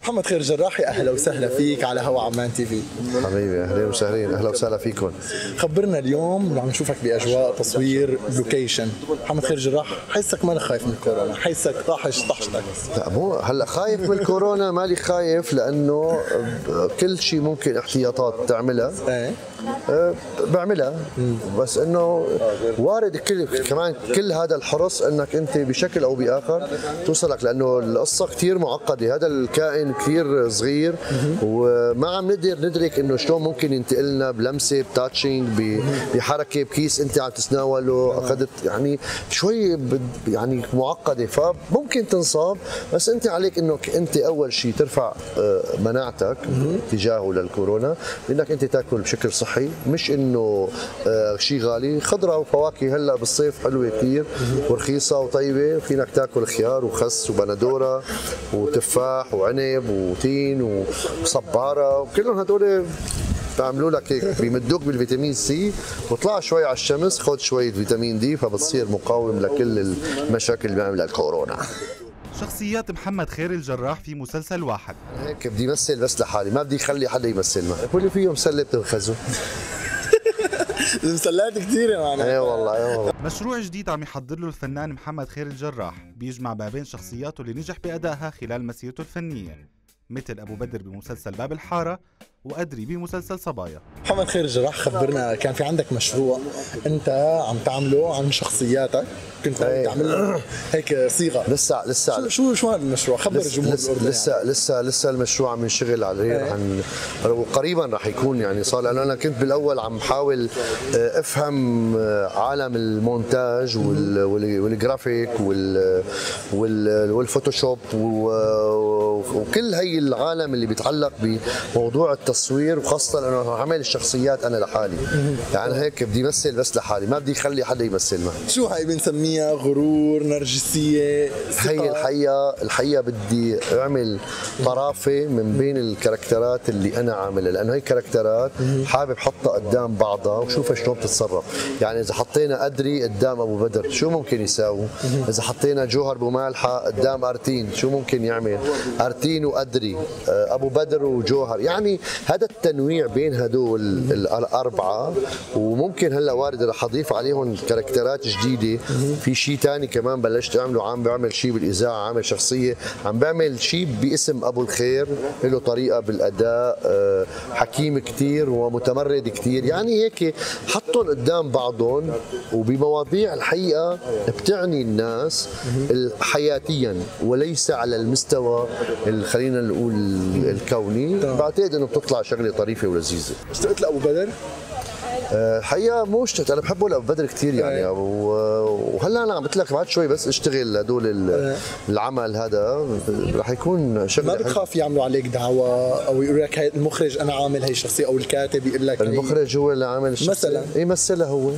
محمد خير الجراح، يا اهلا وسهلا فيك على هوا عمان تي في. حبيبي اهلا وسهلا، اهلا وسهلا فيكم. خبرنا اليوم عم نشوفك باجواء تصوير لوكيشن. محمد خير الجراح، حسك مانك خايف من الكورونا، حسك طاحش طحشتك. لا مو هلا خايف من الكورونا، مالي خايف لانه كل شيء ممكن احتياطات تعملها بعملها، بس انه وارد كمان كل هذا الحرص انك انت بشكل او باخر توصلك، لانه القصه كثير معقده، هذا الكائن كثير صغير وما عم نقدر ندرك انه شلون ممكن ينتقل لنا بلمسه بتاتشينج بحركه بكيس انت عم تتناوله، اخذت يعني شوي يعني معقده، فممكن تنصاب، بس انت عليك انك انت اول شيء ترفع مناعتك تجاهه للكورونا، انك انت تاكل بشكل صحي، مش انه شيء غالي. خضره وفواكه هلا بالصيف حلوه كثير ورخيصه وطيبه، فينك تاكل خيار وخس وبندوره وتفاح وعنب وتين وصباره، وكلهم هدول بيعملوا لك هيك بيمدوك بالفيتامين سي، وطلع شوي على الشمس خذ شويه فيتامين دي، فبتصير مقاوم لكل المشاكل اللي بيعملها الكورونا. شخصيات محمد خير الجراح في مسلسل واحد. هيك بدي امثل بس لحالي، ما بدي اخلي حدا يمثل معي، واللي فيه مسله بتنخزه. المسلات كثيره معنا. اي والله اي والله. مشروع جديد عم يحضر له الفنان محمد خير الجراح، بيجمع ما بين شخصياته اللي نجح بأدائها خلال مسيرته الفنية، مثل أبو بدر بمسلسل باب الحارة وأدري بمسلسل صبايا. محمد خير الجراح، خبرنا، كان في عندك مشروع انت عم تعمله عن شخصياتك، كنت عم تعمل هيك صيغه. لسه شو هذا المشروع؟ خبر الجمهور الاردني. لسه المشروع عم نشتغل عليه، وقريبا رح يكون يعني صار، لانه انا كنت بالاول عم بحاول افهم عالم المونتاج والجرافيك والفوتوشوب وكل هي العالم اللي بيتعلق بموضوع التصوير، وخاصه لانه عمل الشخصيات انا لحالي، يعني هيك بدي امثل بس لحالي، ما بدي اخلي حدا يمثل معي. شو هاي بنسميها؟ غرور، نرجسيه، هي الحقيقه بدي اعمل طرافه من بين الكاركترات اللي انا عاملها، لانه هي كاركترات حابب حطها قدام بعضها وشوفها شلون بتتصرف. يعني اذا حطينا ادري قدام ابو بدر شو ممكن يساوي؟ اذا حطينا جوهر بومالحه قدام ارتين شو ممكن يعمل؟ ارتين وادري، ابو بدر وجوهر، يعني هذا التنويع بين هدول الاربعه، وممكن هلا وارد رح اضيف عليهم كاركترات جديده. في شيء ثاني كمان بلشت اعمله، عم بعمل شيء بالاذاعه، عامل شخصيه، عم بعمل شيء باسم ابو الخير، له طريقه بالاداء، حكيم كثير ومتمرد كثير، يعني هيك حطهم قدام بعضهم وبمواضيع الحقيقه بتعني الناس حياتيا وليس على المستوى خلينا نقول الكوني. بعتقد انه بتطلع شغله طريفه ولذيذه. اشتقت لابو بدر؟ الحقيقه مو اشتقت، انا بحبه لابو بدر كثير يعني، وهلا انا عم قلت لك بعد شوي بس اشتغل هدول العمل هذا رح يكون شغله. ما بتخاف يعملوا عليك دعوه او يقول لك هي المخرج انا عامل هي الشخصيه، او الكاتب يقول لك المخرج هو اللي عامل الشخصيه مثلا يمثلها هو.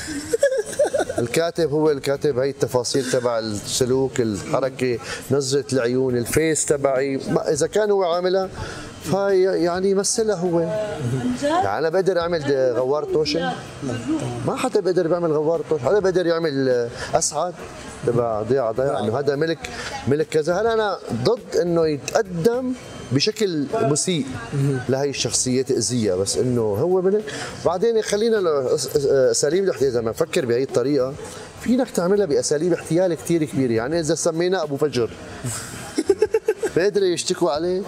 الكاتب هو الكاتب، هي التفاصيل تبع السلوك، الحركه، نظره العيون، الفيس تبعي، اذا كان هو عاملها فهي يعني يمثلها هو. يعني انا بقدر اعمل غوار توشه؟ ما حدا بقدر يعمل غوار توشه، حدا بقدر يعمل اسعد تبع ضياء انه هذا ملك كذا. هلا انا ضد انه يتقدم بشكل مسيء لهي الشخصيه تاذيها، بس انه هو ملك. بعدين خلينا اساليب الاحتيال، اذا ما نفكر بهي الطريقه فينك تعملها باساليب احتيال كثير كبيره. يعني اذا سميناه ابو فجر بقدروا يشتكوا عليه؟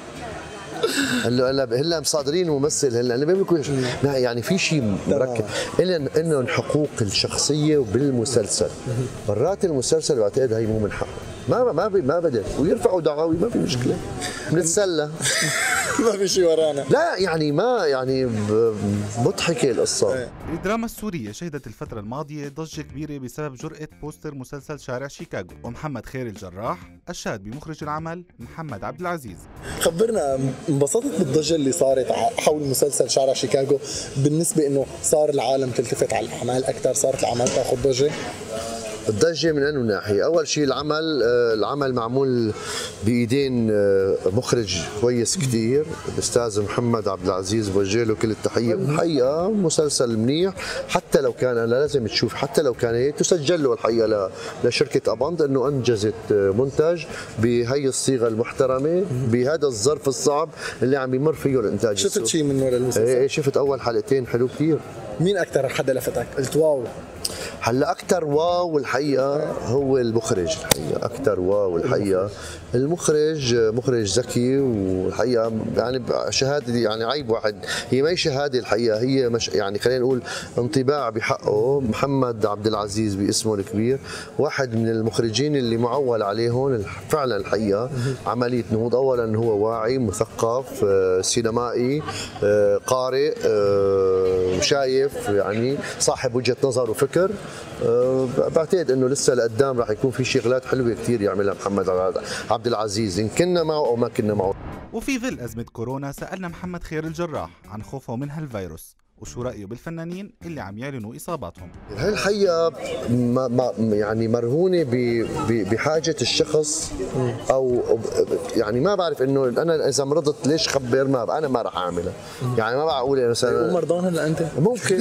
هلا مصادرين ممثل، هلا بيملكوا يعني في شيء مركب الا انه حقوق الشخصيه وبالمسلسل. مرات المسلسل بعتقد هي مو من حقه، ما بدل، ويرفعوا دعاوي ما في مشكله، بنتسلى. ما في شيء ورانا. لا يعني ما يعني مضحكه القصه. الدراما السورية شهدت الفترة الماضية ضجة كبيرة بسبب جرأة بوستر مسلسل شارع شيكاغو، ومحمد خير الجراح أشاد بمخرج العمل محمد عبد العزيز. خبرنا، انبسطت بالضجة اللي صارت حول مسلسل شارع شيكاغو؟ بالنسبة انه صار العالم تلتفت على الاعمال اكثر، صارت الاعمال تاخذ ضجة؟ الضجه من انه ناحيه، اول شيء العمل معمول بايدين مخرج كويس كثير الاستاذ محمد عبد العزيز، بوجه له كل التحيه. الحقيقه مسلسل منيح، حتى لو كان انا لازم تشوف، حتى لو كان هيك تسجل له الحقيقه لشركه اباند انه انجزت منتج بهي الصيغه المحترمه بهذا الظرف الصعب اللي عم يمر فيه الانتاج. شفت شيء من ورا المسلسل؟ ايه شفت اول حلقتين حلو كثير. مين اكثر حدا لفتك؟ قلت واو. هلا اكثر واو الحقيقه هو المخرج، الحقيقه اكثر واو الحقيقه المخرج، مخرج ذكي، والحقيقه يعني شهاده، يعني عيب واحد، هي ما هي شهاده الحقيقه، هي مش يعني خلينا نقول انطباع بحقه. محمد عبد العزيز باسمه الكبير، واحد من المخرجين اللي معول عليهم فعلا الحقيقه عمليه نهوض. اولا هو واعي، مثقف، سينمائي، قارئ، شايف، يعني صاحب وجهه نظر وفكر. بعتقد انه لسه لقدام راح يكون في شغلات حلوه كثير يعملها محمد عبد العزيز ان كنا معه او ما كنا معه. وفي ظل أزمة كورونا سألنا محمد خير الجراح عن خوفه من هالفيروس وشو رأيه بالفنانين اللي عم يعلنوا إصاباتهم. هاي الحقيقة يعني مرهونة بحاجة الشخص، أو يعني ما بعرف إنه أنا إذا مرضت ليش خبر، ما أنا ما راح أعملها. يعني ما بعقول مثلا مرضان هلا أنت؟ ممكن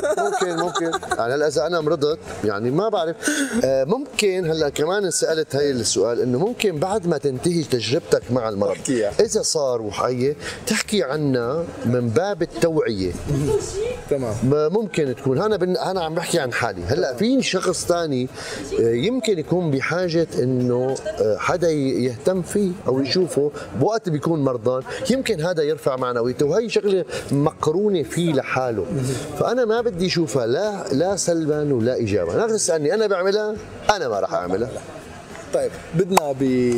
يعني هلا إذا أنا مرضت يعني ما بعرف، ممكن هلا كمان انسألت هاي السؤال إنه ممكن بعد ما تنتهي تجربتك مع المرض إذا صار وحية تحكي عنها من باب التوعية. تمام. ممكن تكون انا عم بحكي عن حالي. هلا في شخص ثاني يمكن يكون بحاجه انه حدا يهتم فيه او يشوفه بوقت بيكون مرضان، يمكن هذا يرفع معنويته، وهي شغله مقرونه فيه لحاله. فانا ما بدي اشوفها لا سلبا ولا ايجابا. انا تسالني انا بعملها، انا ما راح اعملها. طيب بدنا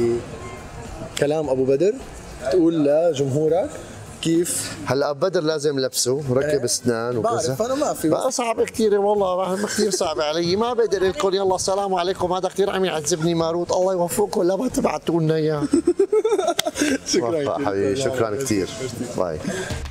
بكلام ابو بدر تقول لجمهورك كيف. هلا بدر لازم لبسه ركب اسنان وكذا. بعرف انا ما في بقى صعب كثير والله، كثير صعب علي، ما بقدر لكم يلا السلام عليكم، هذا كثير عم يعذبني ماروت، الله يوفقكم لا ما تبعتوا لنا اياه. شكرا حبيبي، شكرا كثير. باي.